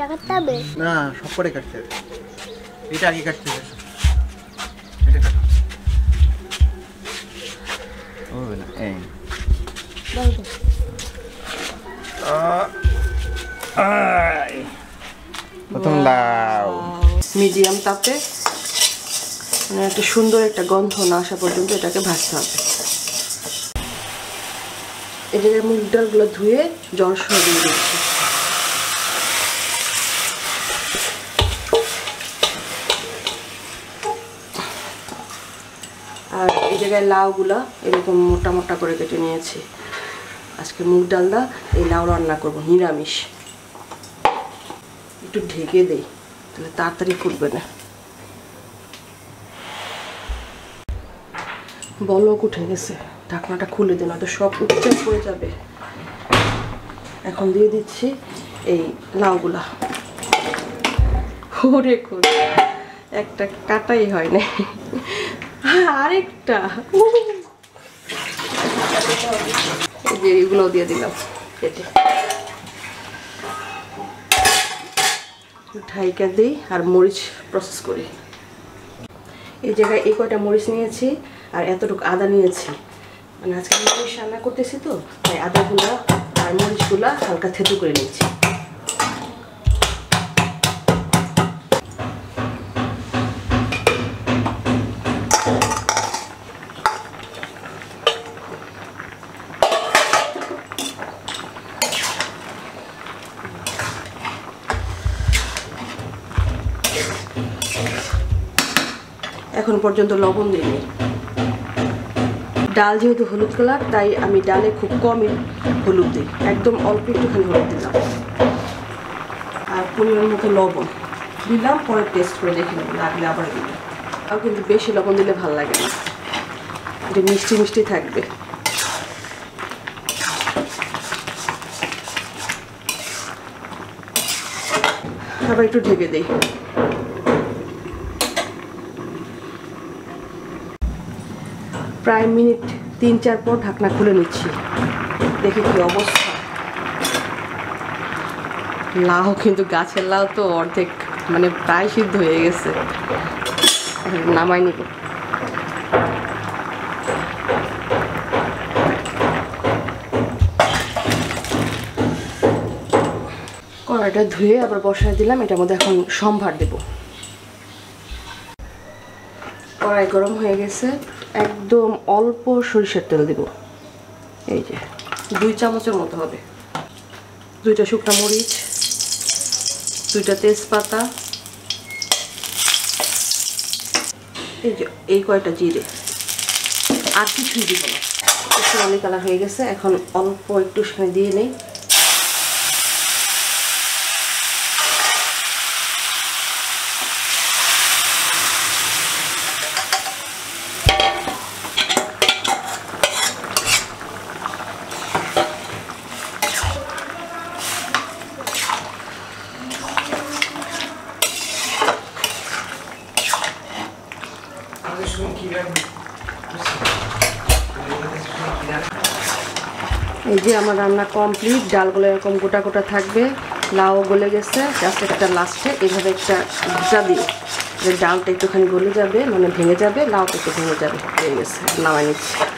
কাটতে হবে না, সব করে কাটতে হবে। এটা আগে কাটতে হবে। এটা কাটো। ও না, এই প্রথম লাউ মিডিয়াম তাপে মানে একটা সুন্দর একটা গন্ধ না আসা পর্যন্ত এটাকে ভাজতে হবে। এটাকে মুগ ডালগুলো ধুয়ে জল সহ দিয়ে দিচ্ছি। আর এই জায়গায় লাউগুলা এরকম মোটা মোটা করে কেটে নিয়েছি। আজকে মুগ ডালটা এই লাউ রান্না করবো নিরামিষ। একটু ঢেকে দেই তাহলে তাড়াতাড়ি ফুটবে না। বলক উঠে গেছে, ঢাকনাটা খুলে দিন, হয়তো সব উপচে পড়ে যাবে। এখন দিয়ে দিচ্ছি এই লাউগুলা। ওরে খুব একটা কাটাই হয় না, আরেকটা যে এগুলো দিয়ে দিলাম কেটে। ঢাইকা দিই আর মরিচ প্রসেস করি। এই জায়গায় এই কয়টা মরিচ নিয়েছি আর এতটুকু আদা নিয়েছি। মানে আজকে মরিচ রান্না করতেছি তো, তাই আদাগুলো আর মরিচগুলো হালকা থেতু করে নিচ্ছি। এখন পর্যন্ত লবণ দিইনি। ডাল যেহেতু হলুদ কালার, তাই আমি ডালে খুব কমই হলুদ দিই, একদম অল্প একটুখানি হলুদ দিলাম। আর পরিমাণ মতো লবণ দিলাম, পরে টেস্ট করে দেখে নেব, লাগলে আবার দিলাম। আর কিন্তু বেশি লবণ দিলে ভালো লাগে না, এটা মিষ্টি মিষ্টি থাকবে। আবার একটু ঢেকে দিই। প্রায় মিনিট 3-4 পর ঢাকনা খুলে নিচ্ছি, দেখি কি অবস্থা। লাউ কিন্তু গাছের লাউ তো অর্ধেক মানে প্রায় সিদ্ধ হয়ে গেছে, নামাই নিব। কড়াইটা ধুয়ে আবার বসায় দিলাম, এটার মধ্যে এখন সম্ভার দেব। কড়াই গরম হয়ে গেছে, একদম অল্প সরিষার তেল দেব। এই যে 2 চামচের মতো হবে। 2টা শুকনো মরিচ, 2টা তেজপাতা, এই যে এই কয়টা জিরে, আর কিছুই দিব না। একটু অলি কালার হয়ে গেছে, এখন অল্প একটু সেখানে দিয়ে নেই। এই যে আমার রান্না কমপ্লিট। ডালগুলো এরকম গোটা গোটা থাকবে, লাউ গলে গেছে। জাস্ট একটা লাস্টে এইভাবে একটা ভিজা দিয়ে ডালটা একটুখানি গলে যাবে, মানে ভেঙে যাবে, লাউটা একটু ভেঙে যাবে, হয়ে গেছে, নামাই নিচ্ছি।